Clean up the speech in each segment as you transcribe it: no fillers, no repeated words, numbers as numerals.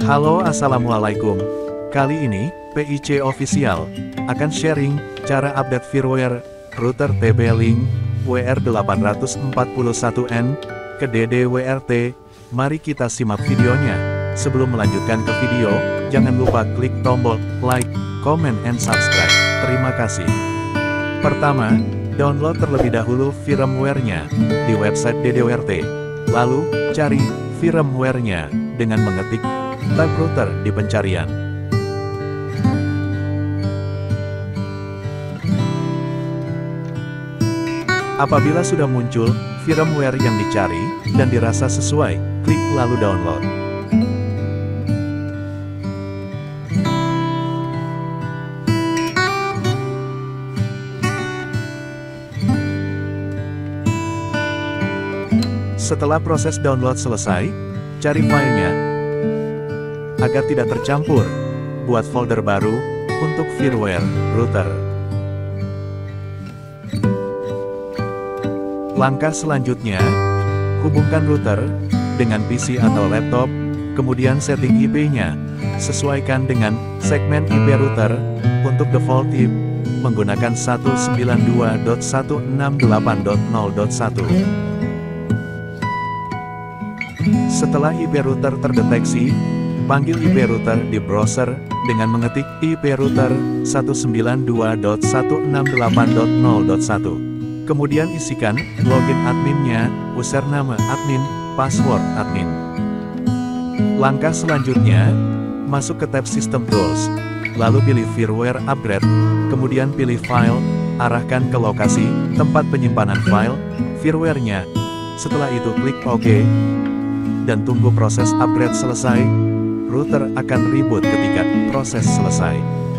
Halo, assalamualaikum. Kali ini, PIC Official akan sharing cara update firmware router TP-Link WR841N ke DDWRT. Mari kita simak videonya. Sebelum melanjutkan ke video, jangan lupa klik tombol like, comment, and subscribe. Terima kasih. Pertama, download terlebih dahulu firmware-nya di website DDWRT. Lalu, cari firmware-nya dengan mengetik tab router di pencarian. Apabila sudah muncul firmware yang dicari dan dirasa sesuai, klik lalu download. Setelah proses download selesai, cari filenya agar tidak tercampur. Buat folder baru untuk firmware router. Langkah selanjutnya, hubungkan router dengan PC atau laptop, kemudian setting IP-nya. Sesuaikan dengan segmen IP router. Untuk default IP, menggunakan 192.168.0.1. Setelah IP router terdeteksi, panggil IP router di browser dengan mengetik IP router 192.168.0.1. Kemudian isikan login adminnya, username admin, password admin. Langkah selanjutnya, masuk ke tab System Tools, lalu pilih Firmware Upgrade, kemudian pilih File, arahkan ke lokasi tempat penyimpanan file firmware-nya. Setelah itu klik OK, dan tunggu proses upgrade selesai. Router akan reboot ketika proses selesai.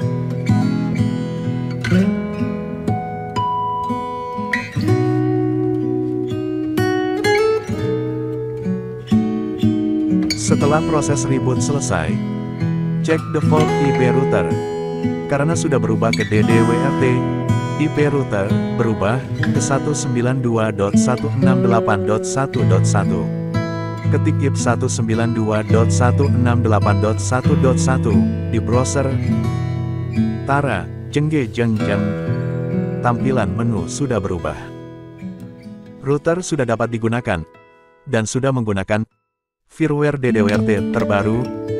Setelah proses reboot selesai, cek default IP router. Karena sudah berubah ke DDWRT, IP router berubah ke 192.168.1.1. Ketik IP 192.168.1.1 di browser. Tara, jengge jengjang. Tampilan menu sudah berubah. Router sudah dapat digunakan dan sudah menggunakan firmware DDWRT terbaru.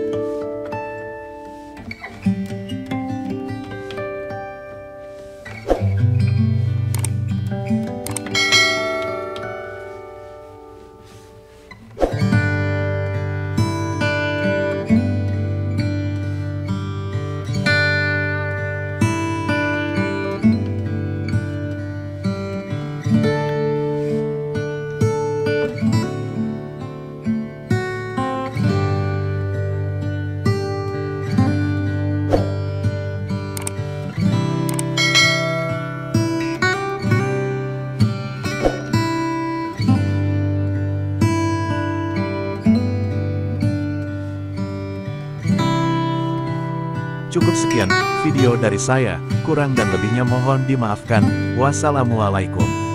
Cukup sekian video dari saya, kurang dan lebihnya mohon dimaafkan. Wassalamualaikum.